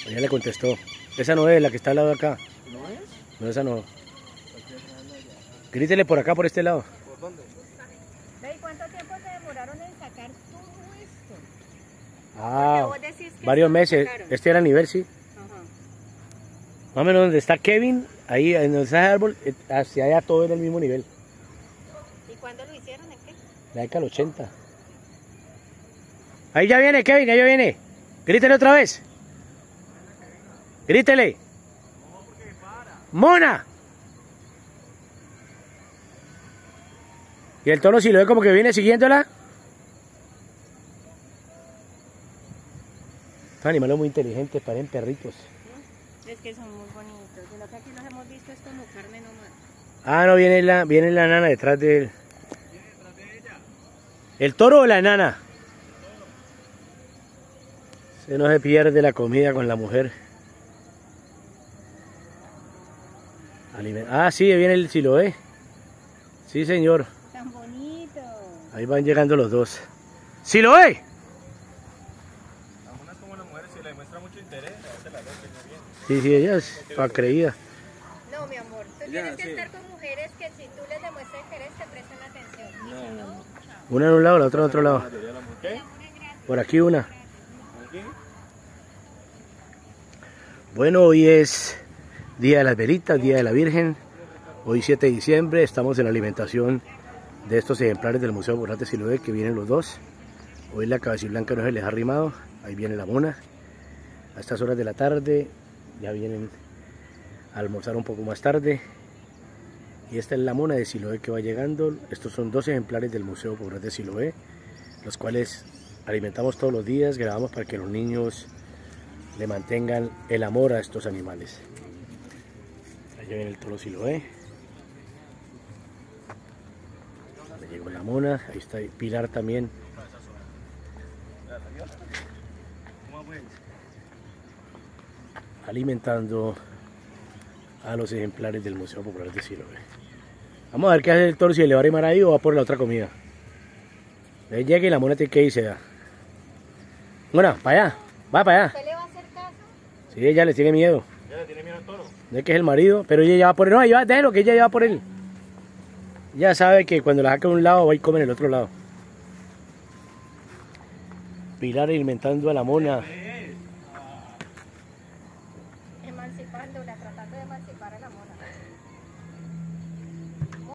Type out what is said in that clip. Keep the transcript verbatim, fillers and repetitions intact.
Ella le contestó. Esa no es la que está al lado de acá. ¿No es? No, esa no. Grítele por acá, por este lado. ¿Por dónde? ¿Y cuánto tiempo se demoraron en sacar todo esto? Ah, Porque vos decís que varios esto lo meses. sacaron. Este era nivel, sí. Ajá. Más o menos donde está Kevin, ahí en ese árbol, eh, hacia allá todo era el mismo nivel. ¿Y cuándo lo hicieron? ¿En qué? La década del ochenta. Ahí ya viene, Kevin, ahí ya viene. Grítele otra vez. Grítele. ¡Mona! Y el toro, si lo ve como que viene siguiéndola. Estos animales muy inteligentes, parecen perritos. Es que son muy bonitos. De lo que aquí los hemos visto es como carne nomás. Ah, no, viene la, viene la nana detrás de él. ¿Viene detrás de ella? ¿El toro o la nana? Se no se pierde la comida con la mujer. Aliment- ah, sí, viene el Siloé. Sí, señor. Tan bonito. Ahí van llegando los dos. ¡Siloé! Algunas como las mujeres si le demuestra mucho interés, a veces la loca no viene. Sí, sí, ella es pa' creída. No, mi amor. Tú Ya, tienes que sí. estar con mujeres que si tú les demuestras interés te prestan atención. Y si no, chao. Una en un lado, la otra en otro La lado. mayoría de las mujeres. Por aquí una. ¿Aquí? Bueno, hoy es Día de las Velitas, Día de la Virgen. Hoy siete de diciembre, estamos en la alimentación de estos ejemplares del Museo Borrate Siloé, que vienen los dos. Hoy la cabeciblanca no se les ha arrimado, ahí viene la mona. A estas horas de la tarde ya vienen a almorzar un poco más tarde. Y esta es la mona de Siloé que va llegando. Estos son dos ejemplares del Museo Borrate Siloé, los cuales alimentamos todos los días, grabamos para que los niños le mantengan el amor a estos animales. Allá viene el toro Siloé. Le llegó la mona, ahí está Pilar también. Alimentando a los ejemplares del Museo Popular de Siloé. Vamos a ver qué hace el toro, si le va a arrimar ahí o va por la otra comida. Ahí llega y la mona tiene que irse ya. Mona, para allá, va para allá. ¿Usted le va a hacer caso? Sí, ella le tiene miedo. ¿Ya le tiene miedo al toro? De que es el marido, pero ella ya va por él. No, ella, déjelo que ella ya va por él. Ya sabe que cuando la saca de un lado va y come en el otro lado. Pilar alimentando a la mona.